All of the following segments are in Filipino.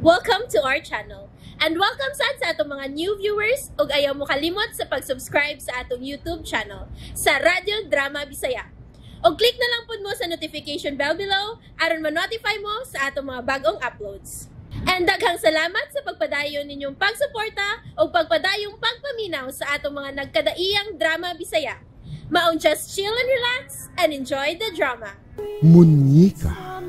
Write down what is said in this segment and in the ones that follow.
Welcome to our channel. And welcome sa atong mga new viewers ug ayaw mo kalimot sa pag-subscribe sa atong YouTube channel sa Radio Drama Bisaya. O click na lang pud mo sa notification bell below aron ma-notify mo sa atong mga bagong uploads. And daghang salamat sa pagpadayon ninyong pagsuporta o pagpadayong pagpaminaw sa atong mga nagkadaiyang Drama Bisaya. Maong just chill and relax and enjoy the drama. Munyika.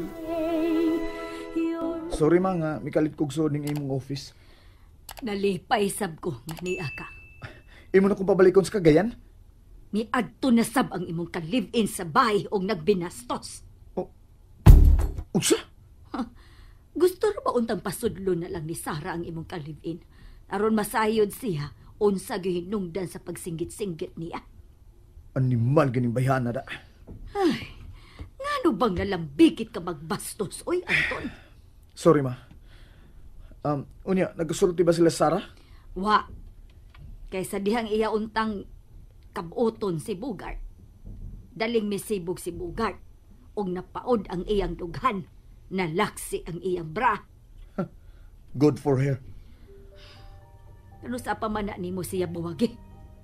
Sorry mga, may kalit kog sod ning imong office. Nalipay sab ko nga niya ka. Imo na kong pabalikon sa Cagayan? Miadto na sab ang imong ka-live-in sa bahay og nagbinastos. Unsa? Gusto ra ba untang pasudlo na lang ni Sarah ang imong ka-live-in? Aron masayod siya unsa gihinungdan sa pagsinggit-singgit niya. Animal ganing bayhana da. Ay, ngano bang nalambikit ka magbastos, oy Anton? Sorry ma. Unya, nagkasulti ba sila Sarah? Wa. Kaysa dihang iya untang kabuoton si Bugart. Daling misibog si Bugart. Og napaod ang iyang dughan. Nalaksi ang iyang bra. Good for her. Ano sa pamana ni mo siya buwagi?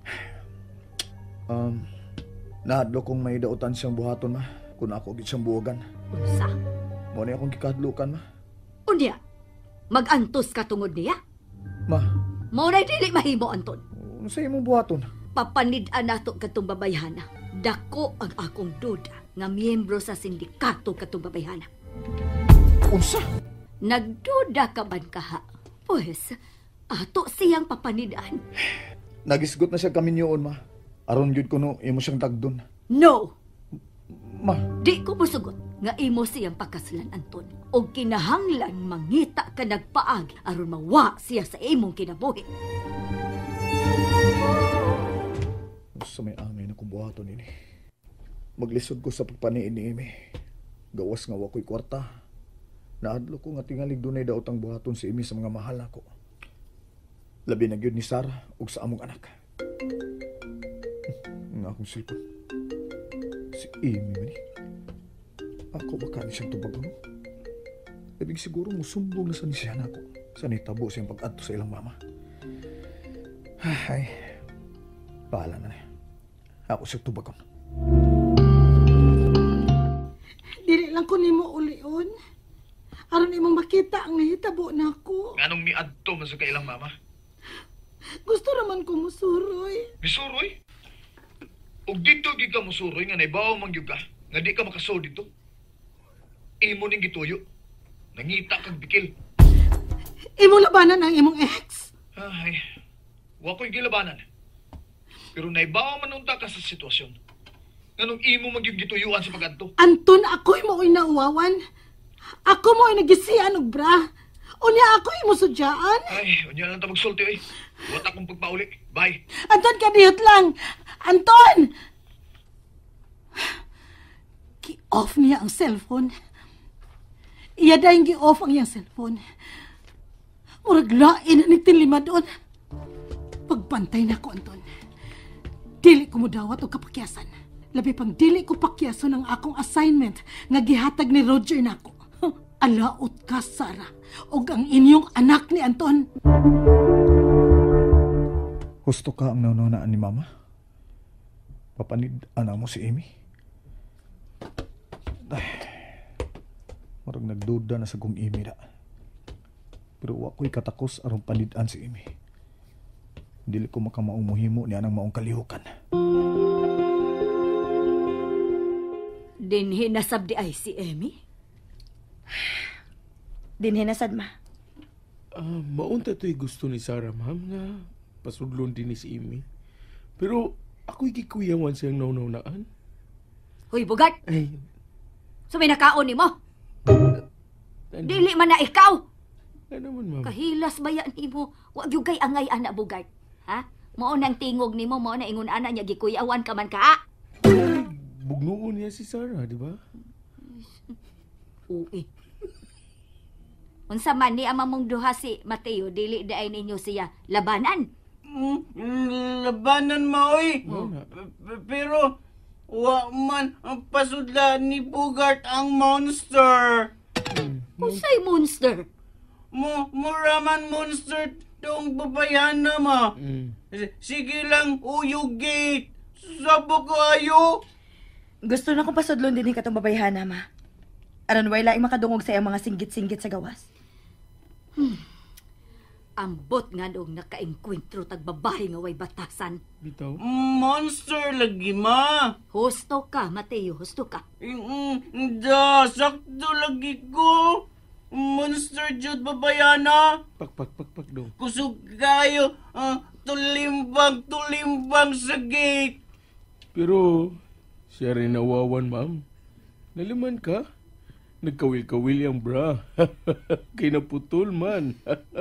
Nahadlo kong may dautan siyang buhaton ma. Kung ako gid siyang buwagan. Unsa? Mo ni akong gikadlukan ma. Unya, mag-antos ka tungod niya? Ma, Mao na'y dili mahimo, Anton. ano sa imong buhaton? Papanid-an nato katong babayhana. Dako ang akong duda nga miyembro sa sindikato katong babayhana. Unsa? Nagduda ka man kaha? Pues, ato siyang papanid-an. Nagisgot na siya kaminyoon ma. Aron gyud kuno imo siyang tagdon. No! Ma, Di ko musugot nga imo siyang pakaslan, Anton. O kinahanglan mangita ka nagpaag aron mawa siya sa imong kinabuhi. sa may amay na kong buhaton ini. Maglisod ko sa pagpaniin ni Imi. Gawas nga wako'y kwarta. Naadlo ko nga tingalig dunay daot ang buhaton si Imi sa mga mahal ako. Labi na gyud ni Sarah ug sa among anak. Nga akong silpon. Si Imi man eh. Ako baka ni siyang tubagon. Labing siguro musumbong na sa nisyan ako. Sa nitabo siyang pag-adto sa ilang mama. Ay, bahala na niya. Ako siyang tubagon. Dili lang ko nimo ulion. Aron imong makita ang nahitabo nako. Anong miadto man sa kailang mama? Gusto raman ko musuroy. Misuroy? Og dito gid ka musuroy nga naibaw man gyud ka. Nga di ka makasod dito. Imo ning gituyo. Nangita kag bikil. Imong labanan ang imong ex. Ay, wa ko'y gilabanan. Pero naibaw man unta ka sa sitwasyon. Nganong imo man gyud gituyuan sa pag-adto. Anton, ako'y mo'y nauwawan. Ako mo'y nagisian og bra. Unya ako'y mo sudyaan. Ay, unya lang ta magsulti oy. Wa ta kong pagpauli. Bye. Anton, kadiyot lang. Anton! Gi-off niya ang cellphone. Iya dahil gi-off ang iyang cellphone. Murag lain na nagtinlima doon. Pagbantay na ko, Anton. Dili ko mo dawat o kapakyasan. Labi pang dili ko pakyason ang akong assignment nga gihatag ni Roger nako. Alaot ka, Sarah. Og ang inyong anak ni Anton. Gusto ka ang naunaan ni Mama? Papanid-ana mo si Amy? Ay, marag nagduda na sa kong Amy na. Pero wako'y katakos aron panid-an si Amy. Dili ko makamaong muhimo niya ng maong kalihukan. Dinhi nasab di ay si Emmy? Dinhi na sad ma. Maunta to'y gusto ni Sarah, ma'am, nga pasudlon din ni si Imi. Pero ako'y gikuyawan siyang naunaunaan. Hoy, Bugart! Ay, Sumay nakaon ni mo! ano, Dili man na ikaw! ano naman, ma'am? Kahilas ba yan ni mo? Wag yung kay angay, anak Bugart. Ha? Mao nang tingog ni mo, mao na ingon ana niya gikuyawan ka man ka. Bugnoon niya si Sarah, di ba? Uy. Unsa man ni ama mong duha si Mateo, dili daay ninyo siya labanan. Labanan maoy. Oo na. Pero wa man ang pasudla ni Bugart ang monster. Unsay monster? muraman monster tong babayana ma. Mm. Sige lang, uyugit. Sabo ko ayo. Gusto na kong pasudlon din katong babayhana, ma. Aron way laing makadungog sa iyang mga singgit-singgit sa gawas. Ambot nga noong nakaengkwentro tag babae nga way batasan. Bitaw. Monster lagi ma. Husto ka, Mateo, husto ka. Sakto lagi ko. Monster jud babayana. Pak dong. Kusog kayo. Tulimbang sa gate. Pero siya rin nawawan, ma'am. Naliman ka? Nagkawil-kawil yung bra. Kay naputol man.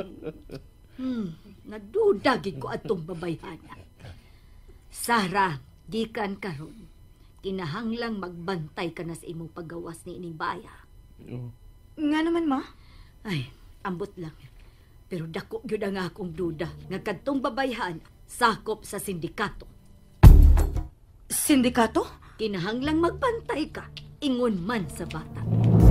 Nadudagig ko atong babayhana. Sara, gikan karon. Kinahanglang magbantay ka na sa imong paggawas ni ining baya. Oh. Nga naman, ma. Ay, ambot lang. Pero dako gyud ang akong duda nga kadtong babayhana sakop sa sindikato. Sindikato? Kinahanglang magbantay ka, ingon man sa bata.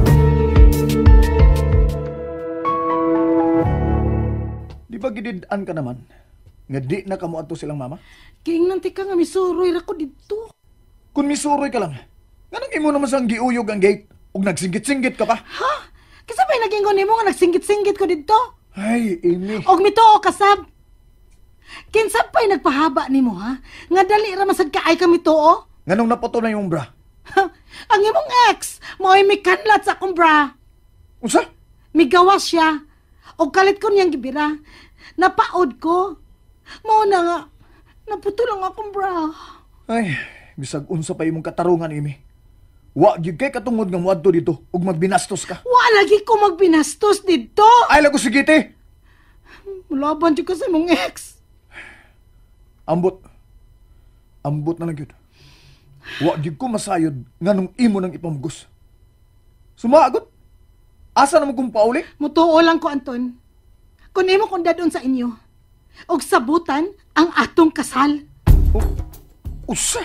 Di ba gididaan ka naman? Nga di na kamo adto silang mama? Kiingnan ti ka nga misuroy ra ko dito. Kung misuroy ka lang, nga nang imo naman sang giuyog ang gate, ug nagsinggit-singgit ka pa. Ha? Kasi ba'y naging nimo nga nagsinggit-singgit ko dito? Ay, Amy. Og mituo kasab. Kinsa pa'y nagpahaba nimo ha? Nga dali ra masad ka ay kami tuo? Nga nung napoto na yung bra. Ang imong ex, mo'y mikanlat sa akong bra. Unsa? Migawas siya. Og kalit ko niyang gibira. Napaod ko. Mao na nga, naputo lang akong bra. Ay, bisag unsa pa imong katarungan, Amy. Wa gyud kay katungod nga muadto dito ug magbinastos ka. Wa lagi ko magbinastos dito. Ay lago sige te. Mulaban jud ko sa imong ex. Ambot. Ambot na lang yun. Wa gyud ko masayod nga nung imo nang ipamugos. Sumagot. Asa naman kong pauli? Mutuo lang ko, Anton. Kung imo kong dadon sa inyo. Og sabutan ang atong kasal. Usa.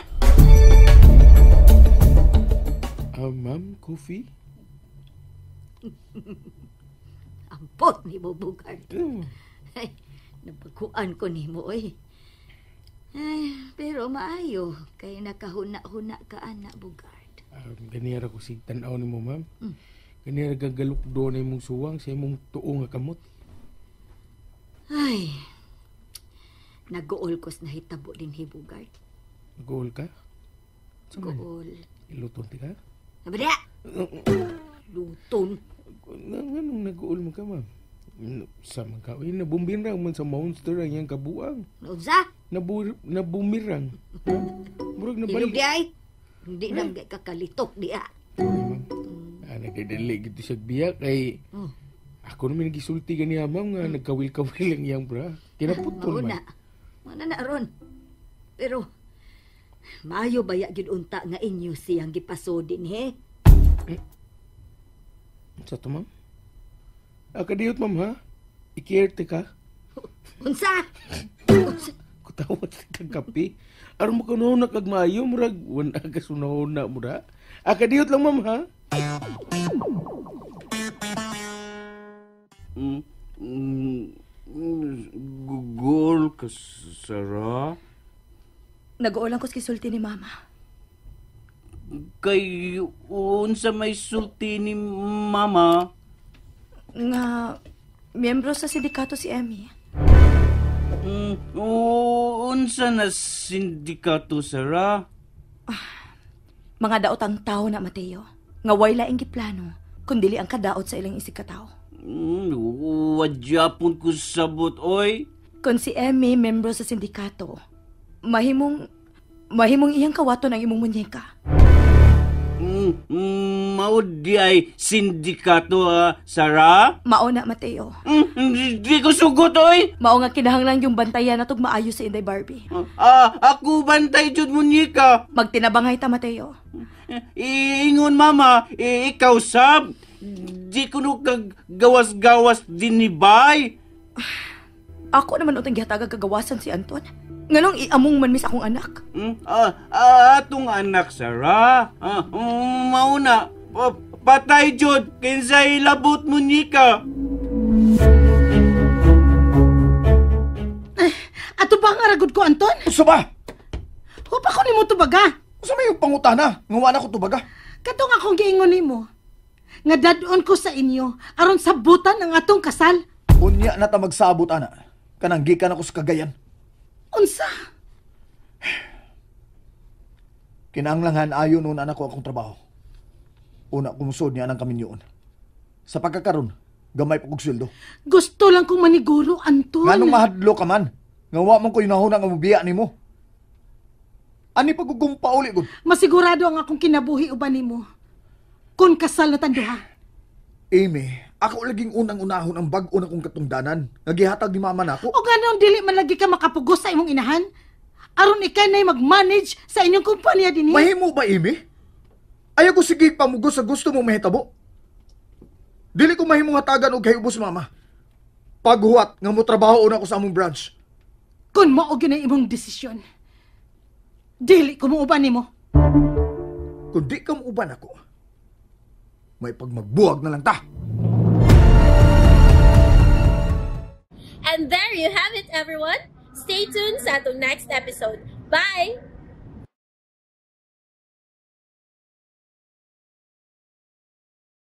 Ma'am, coffee? Ambot ni mo, Bugard. Oh. Ay, nabakuan ko ni mo, eh. Ay, pero maayo, kay nakahuna-huna ka, anak, Bugard. Ganira ko si tanaw ni mo, ma'am. Ganira gagalok doon na imong suwang sa imong tuo nga kamot. Ay, nag-uol ko sa nahitabo din, Bugard. Nag-uol ka? Nag-uol. Iluton ti ka? Nabada! Luton. Anong nag-uol mo ka, ma'am? Sa mga kawin, nabumirang man sa monster ang iyang kabuang. Naunsa? Nabumirang. Murag Hilog nabalik. di ay. Hindi nang kakalitok di ah. Nagdadali gito siya biyak kay ako naman nagisulti ganiya, ma'am, nga nagkawil-kawil ang iyang bra. Kinaputol Mauna. man. Mana na ron. Pero, maayo baya gyud unta nga inyo siyang gipasodin, he? Sa to, ma'am? Kadiyot, ma'am, ha? Ikerte ka? Unsa? Kutawat kang kape. Aron mo kanuna kag maayo, murag wala ka sunahuna mo da. Kadiyot lang, ma'am, ha? Gugol ka, Sara? Nag-uulang ko kisulti ni mama. Kay unsa may sulti ni mama? Nga, miyembro sa sindikato si Emmy. Unsa na sindikato, Sara? Mga daot ang tao na, Mateo. Nga way laing giplano, kundili ang kadaot sa ilang isig katao. Wadyapon ko sabot, oy. Kung si Emmy, membro sa sindikato, mahimong iyang kawaton ang imong munyeka. Maud di ay sindikato, Sara? Mao na, Mateo. Di ko sugot, oy. Mao nga kinahanglan yung bantayan na maayo sa Inday Barbie. Ako bantay jud munyeka. Magtinabangay ta, Mateo. Ingon, mama, ikaw sab. Di ko no kag gawas-gawas din ni bay. Ako naman utang gihatag kagawasan si Anton. Nganong iamong man mis akong anak. Atong anak, Sara. Mauna, patay jud kinsay labot munyeka. ko, Anton. Usa ba? Hupa ko nimo tubaga. Usa may yung pangutana? Ngawa na ko tubaga. Katong akong giingon nimo. Nga dadon ko sa inyo aron sabutan ang atong kasal. Unya na ta magsabot, ana. Kanang gikan ako sa Cagayan. Unsa? Kinanglangan ayon noon anak ko akong trabaho. Una kumusod niya anang kaminyoon. Sa pagkakaroon, gamay pa kong sweldo. Gusto lang kong maniguro, Anton. Nganong mahadlo ka man? Ngawa mong ko yunahon ang mabiya ni mo. Ani pagugumpa uli, gud. Masigurado ang akong kinabuhi uban nimo. Kung kasal na tanduha. Amy, ako laging unang-unahon ang bag-o na kong katungdanan. Nagihatag ni mama na ako. O ganong dili man lagi ka makapugos sa imong inahan? Aron ikay na'y mag-manage sa inyong kumpanya din. Mahimo ba, Amy? Ayaw ko sige pamugos sa gusto mong mahitabo. Dili ko mahimong hatagan og kahibos, mama. Paghuwat nga mo trabaho una ko sa among branch. Kung mao gyud ang imong desisyon, dili ko muuban nimo. Kung di ka muuban ako, may pagmagbuwag na lang ta. And there you have it, everyone. Stay tuned sa atong next episode. Bye!